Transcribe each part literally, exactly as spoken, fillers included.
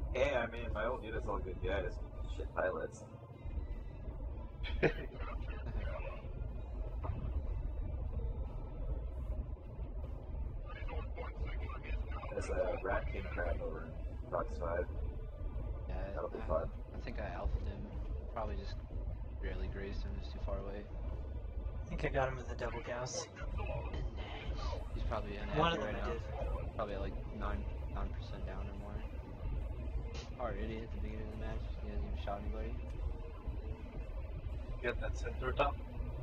Hey, I mean, my old unit's all good guys. Shit pilots. There's a Rat King crab over in Fox five. Yeah, That'll be I, fun. I think I alphaed him. Probably just barely grazed him, just too far away. I think I got him with the double gauss. He's probably One of unhappy them right I now. did. Probably at like nine nine percent down or more. Already at the beginning of the match. He hasn't even shot anybody. Get that center top.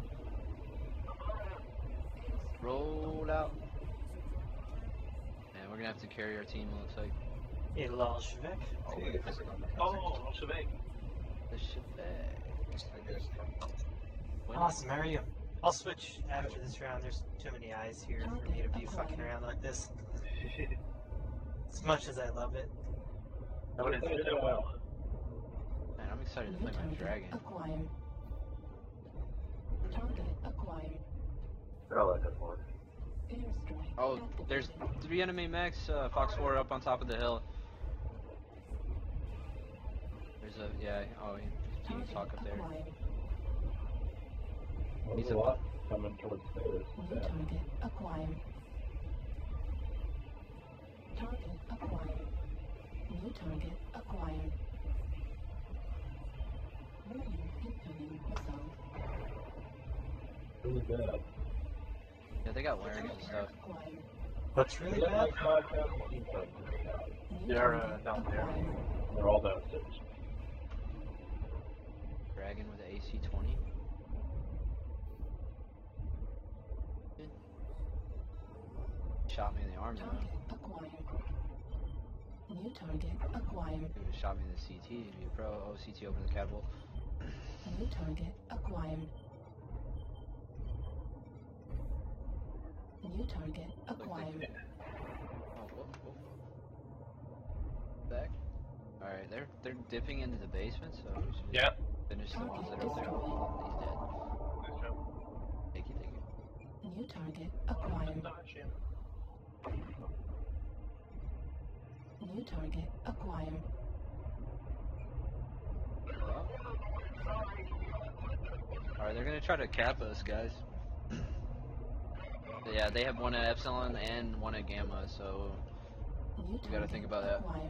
Roll out. And we're gonna have to carry our team, it looks like. A Lalshevik. Oh, Shebang. The Shebang. Awesome, how are you? I'll switch after this round. There's too many eyes here for me to be fucking around like this. As much as I love it. What is it? Well, Man, I'm excited to play my dragon. Acquired. Target acquired. They're all like a four. Airstrike. Oh, there's three enemy mechs, uh, Fox four up on top of the hill. There's a, yeah, oh, there's Team Talk up there. there's a lot coming towards stairs. New target acquired. Target acquired. New target acquired. Warning, incoming missile. Really bad. Yeah, they got larynx and stuff. Acquired. What's really bad? New They're uh, target down there. acquired. They're all downstairs. Dragon with the A C twenty. Shot me in the arm though. Target acquired. New target acquired. He would have shot me in the C T. He'd be a pro. Oh, C T open the catapult. New target acquired. New target acquired. Oh, whoop, whoop. Back. Alright, they're they're dipping into the basement, so we should just Yeah. finish the ones that are up there. He's dead. Thank you, thank you. New target acquired. New target acquired. Alright, they're gonna try to cap us, guys. Yeah, they have one at Epsilon and one at Gamma, so New you gotta target think about that. acquired.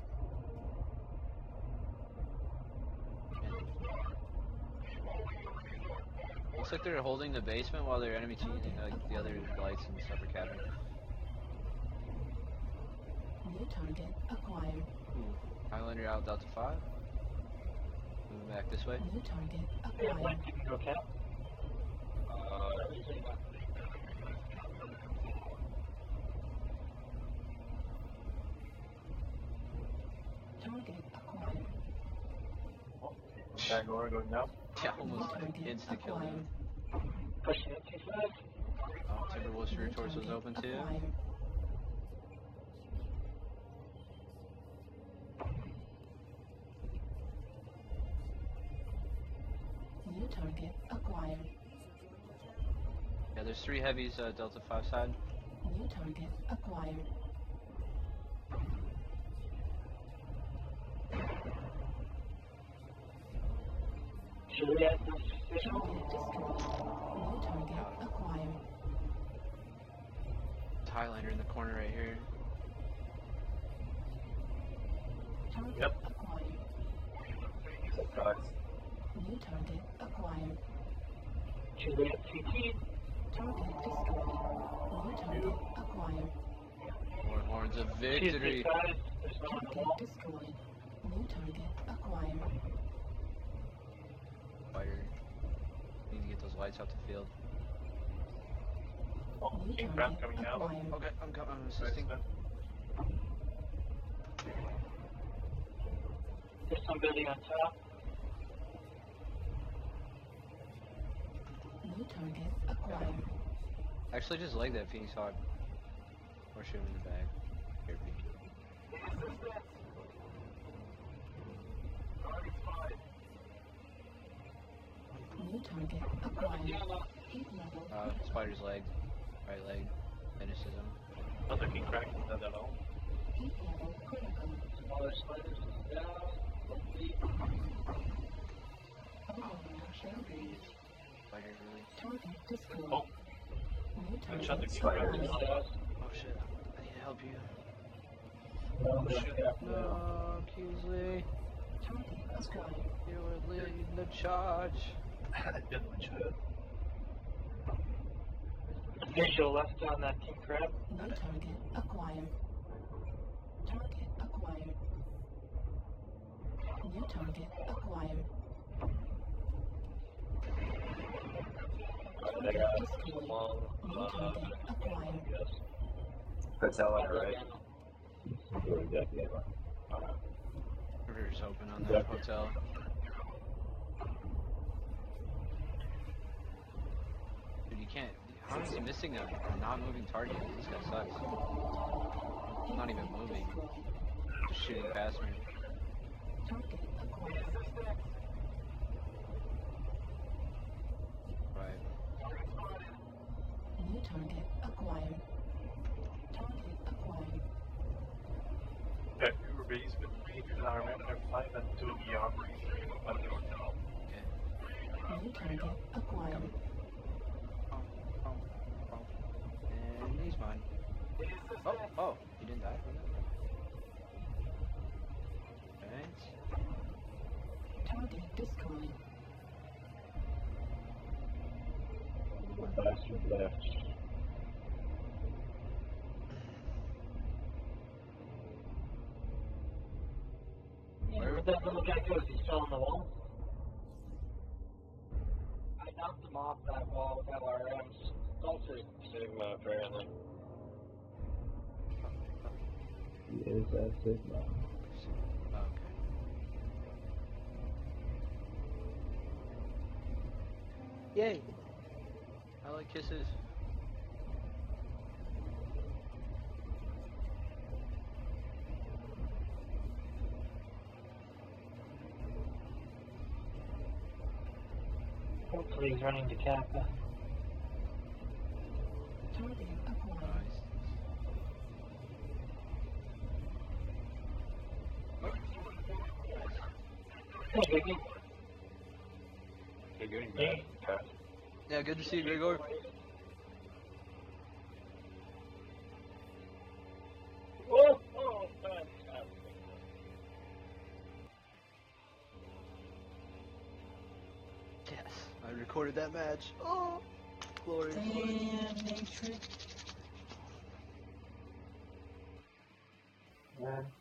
Looks like they're holding the basement while their enemy team, like the other lights and stuff are capping. New target acquired. Ooh, Highlander out Delta five. Moving back this way. New target acquired. Go cap. Target acquired. Bangalore going now. Yeah, New almost target insta kill acquired. him. Pushing it too fast. Oh, Timberwolf's rear New torso was target open too. acquired. New target acquired. Yeah, there's three heavies uh, Delta five side. New target acquired. Should we add this Target destroyed. New target acquired. Highlander in the corner right here. Target Yep. acquired. Fox. New target acquired. Should we add T T? Target destroyed. New target acquired. More horns of victory. guys. There's no one Target destroyed. New target acquired. Fire. Need to get those lights out the field. Oh, New King target Crab coming out. acquired. Okay, I'm coming. I'm assisting. There's somebody on top. New target acquired. Actually, just leg that Phoenix Hawk. Or shoot him in the back. Here, Pete. New target acquired. Heat level. Uh, Spider's leg. Right leg. Finishes him. Another King Crack. Is that at all? Heat level critical. Smaller spiders. Target destroyed. Oh. New I shot the target key. destroyed. Oh shit, I need to help you. No, shit. No, Kingsley, Target destroyed. you were leading the charge. I did what you had. Visual left on that king crab. New target acquired. Target acquired. New target acquired. They Target got destroyed. long, New uh, target acquired. yes. Hotel on the right. River's open on that hotel. Dude, you can't. How is he missing a, a non-moving target? This guy sucks. Not even moving. Just shooting past me. Target acquired. Right. New target acquired. Target acquired. Yeah, we were based with me and I remember five and two E R on the hotel. Okay. New target acquired. Oh, oh, oh. And he's mine. Oh, oh, he didn't die from that? Thanks. Target destroyed. Bastard left. Yeah, where'd that little guy go? Is he still on the wall? I knocked him off that wall with L R Ms. Also, Sigma, apparently. He is at Sigma. Oh, okay. Yay! I like kisses. hopefully he's running to Kappa. Target acquired. Nice. Hey, Biggie. They're getting bad. Cat. Yeah, good to see you, Gregor. Oh, oh, fantastic. Yes, I recorded that match. Oh, glorious. Damn, Matrix. Yeah.